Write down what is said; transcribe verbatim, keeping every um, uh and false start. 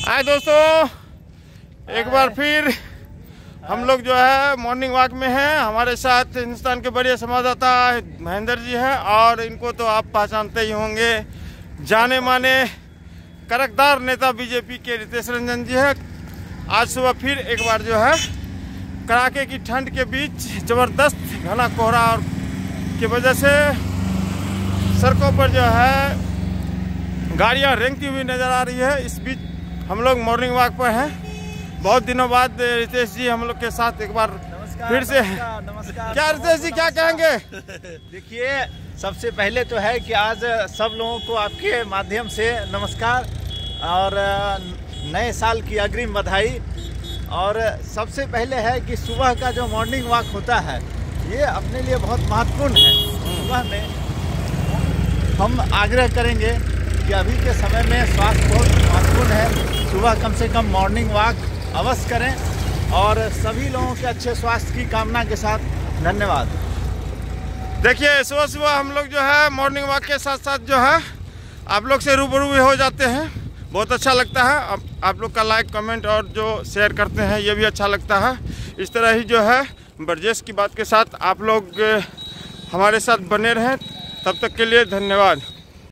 हाय दोस्तों, एक बार फिर हम लोग जो है मॉर्निंग वॉक में हैं। हमारे साथ हिंदुस्तान के बड़े संवाददाता महेंद्र जी हैं और इनको तो आप पहचानते ही होंगे, जाने माने करकदार नेता बीजेपी के रितेश रंजन जी हैं। आज सुबह फिर एक बार जो है कड़ाके की ठंड के बीच ज़बरदस्त घना कोहरा और की वजह से सड़कों पर जो है गाड़ियां रेंगती हुई नज़र आ रही है। इस बीच हम लोग मॉर्निंग वॉक पर हैं। बहुत दिनों बाद रितेश जी हम लोग के साथ एक बार फिर से। नमस्कार, नमस्कार। क्या रितेश जी क्या कहेंगे? देखिए, सबसे पहले तो है कि आज सब लोगों को आपके माध्यम से नमस्कार और नए साल की अग्रिम बधाई। और सबसे पहले है कि सुबह का जो मॉर्निंग वॉक होता है ये अपने लिए बहुत महत्वपूर्ण है। सुबह में हम आग्रह करेंगे कि अभी के समय में स्वास्थ्य बहुत महत्वपूर्ण है। सुबह कम से कम मॉर्निंग वॉक अवश्य करें और सभी लोगों के अच्छे स्वास्थ्य की कामना के साथ धन्यवाद। देखिए, सुबह सुबह हम लोग जो है मॉर्निंग वॉक के साथ साथ जो है आप लोग से रूबरू भी हो जाते हैं। बहुत अच्छा लगता है। आप, आप लोग का लाइक कमेंट और जो शेयर करते हैं ये भी अच्छा लगता है। इस तरह ही जो है ब्रजेश की बात के साथ आप लोग हमारे साथ बने रहें। तब तक के लिए धन्यवाद।